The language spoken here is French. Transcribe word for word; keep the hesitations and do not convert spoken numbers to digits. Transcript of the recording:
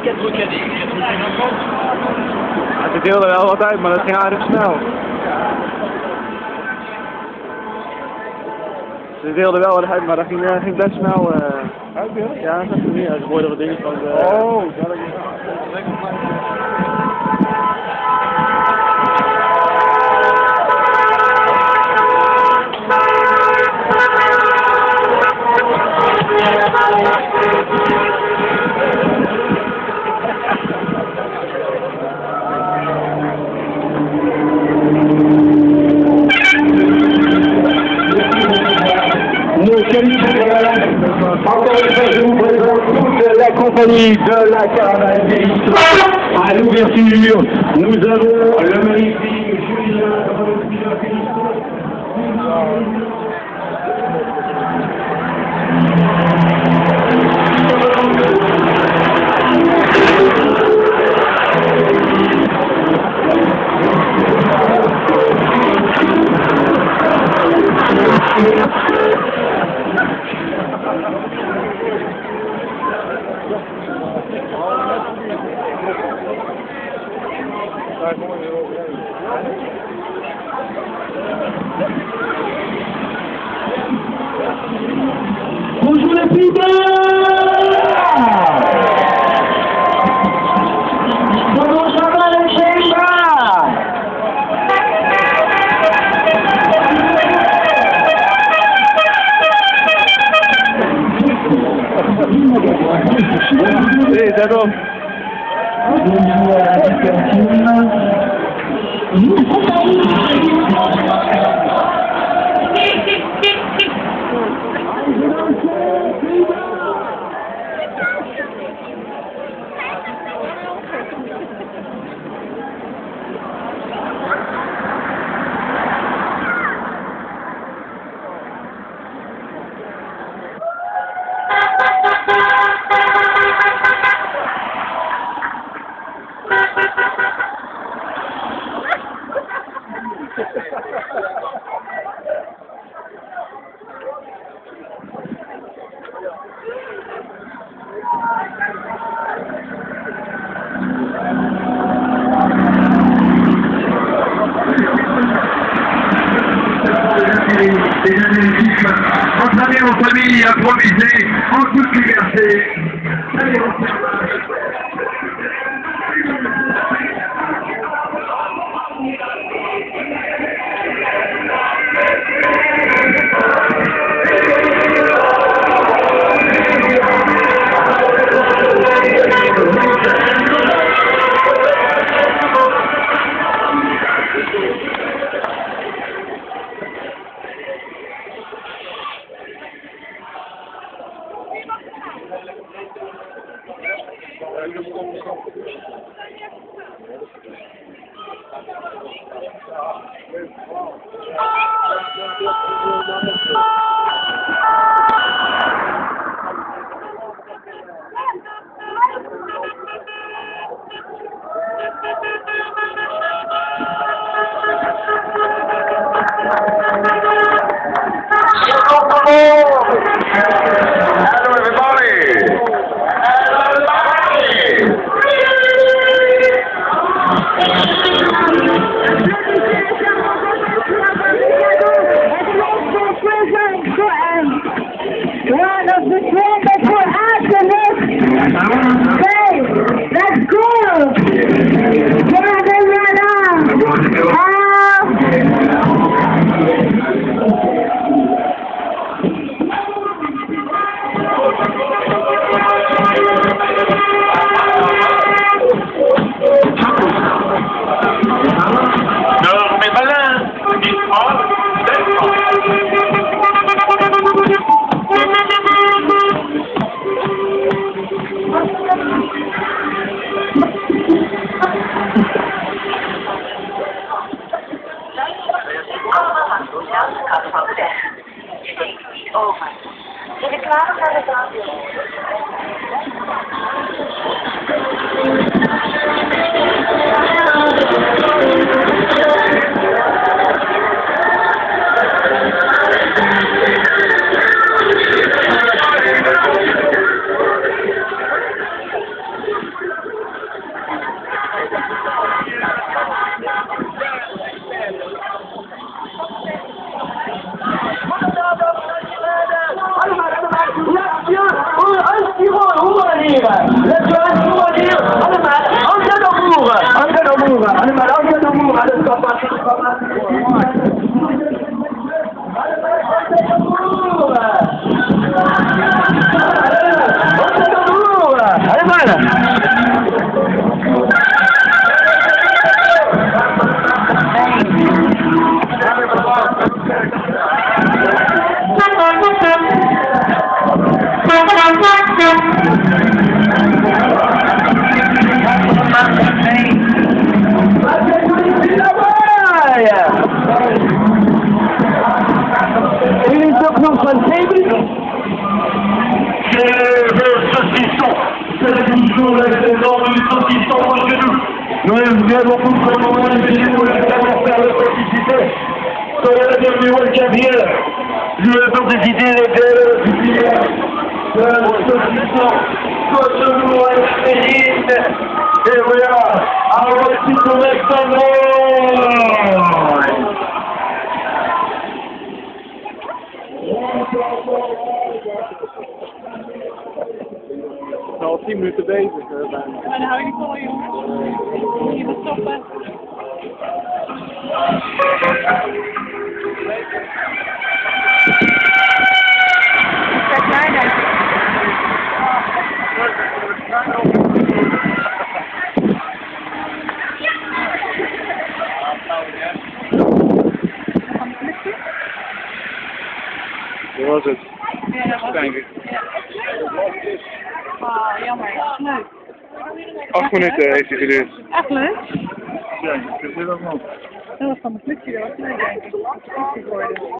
Ja, ze deelden wel wat uit, maar dat ging aardig snel. Ze deelden wel wat uit, maar dat ging, uh, ging best snel. Uh... Ja, dat is niet. Ze hoorden wat dingen van de... Oh, dat is encore une fois, je vous présente toute la compagnie de la caravane des histoires. À l'ouverture, nous avons le magnifique Julien. Bonjour les fidèles! Comment ça va les chefs? Oui, c'est bon. Bonjour à la cantine. Des analyses entamées en famille, improvisées, en toute liberté. Allez, on se heren. Let je aan het hier. Allemaal, altijd op moeren. Altijd op moeren. Allemaal, altijd op moeren. Alles komt maar, alles komt maar. Jullie toch nog van zeven? C'est toujours l'excellent du saucisson au genou. Nous n'avons beaucoup de moments de pour les savoir-faire de participer. Soyez la bienvenue au caviar. Nous avons des idées légales. Le saucisson, soit genou à la féline. Et voilà, alors voici ton excellent. Ik ben al tien minuten bezig. Uh, bijna. Maar dan hou je niet vol, jongen. Je moet stoppen. Kijk jij dan? Dat was het. Ja, dat was Denk ik. Ja. Ah, jammer. Leuk. Acht minuten heeft hij geduurd. Echt leuk? Ja, ik vind het ook nog. Dat was van de flitsje, dat was leuk, denk ik. Dat is goed geworden.